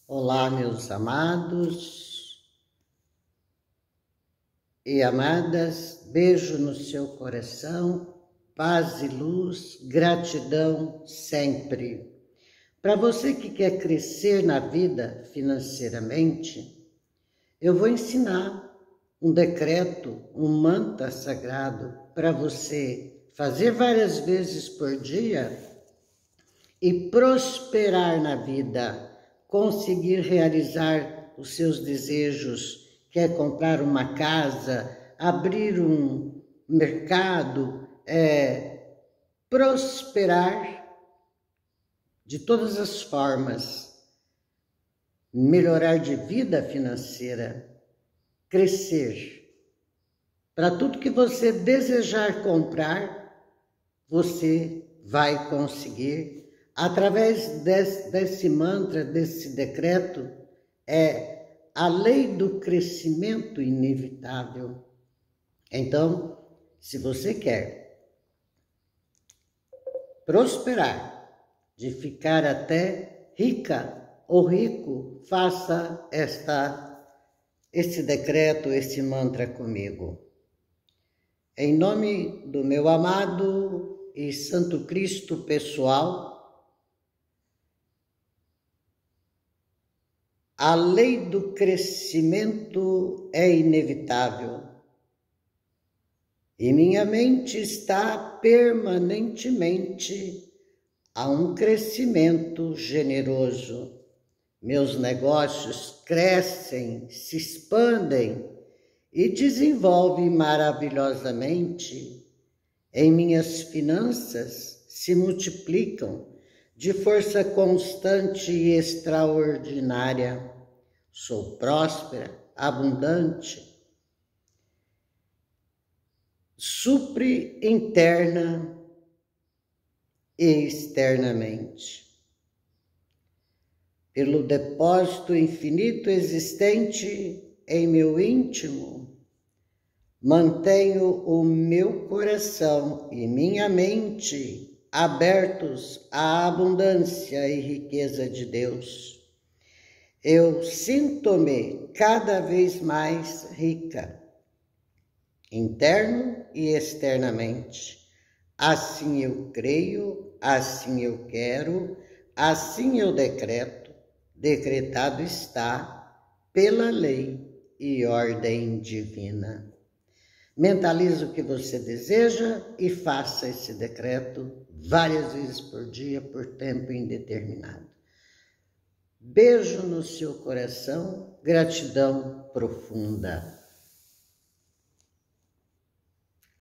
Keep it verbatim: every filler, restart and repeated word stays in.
Olá, meus amados e amadas, beijo no seu coração, paz e luz, gratidão sempre. Para você que quer crescer na vida financeiramente, eu vou ensinar um decreto, um mantra sagrado para você fazer várias vezes por dia e prosperar na vida. Conseguir realizar os seus desejos, quer comprar uma casa, abrir um mercado, é, prosperar de todas as formas, melhorar de vida financeira, crescer. Para tudo que você desejar comprar, você vai conseguir. Através desse, desse mantra, desse decreto, é a lei do crescimento inevitável. Então, se você quer prosperar, de ficar até rica ou rico, faça esta, esse decreto, esse mantra comigo. Em nome do meu amado e Santo Cristo pessoal, a lei do crescimento é inevitável e minha mente está permanentemente a um crescimento generoso. Meus negócios crescem, se expandem e desenvolvem maravilhosamente. Em minhas finanças se multiplicam de força constante e extraordinária. Sou próspera, abundante, supre interna e externamente. Pelo depósito infinito existente em meu íntimo, mantenho o meu coração e minha mente abertos à abundância e riqueza de Deus. Eu sinto-me cada vez mais rica, interno e externamente. Assim eu creio, assim eu quero, assim eu decreto, decretado está pela lei e ordem divina. Mentalize o que você deseja e faça esse decreto várias vezes por dia, por tempo indeterminado. Beijo no seu coração, gratidão profunda.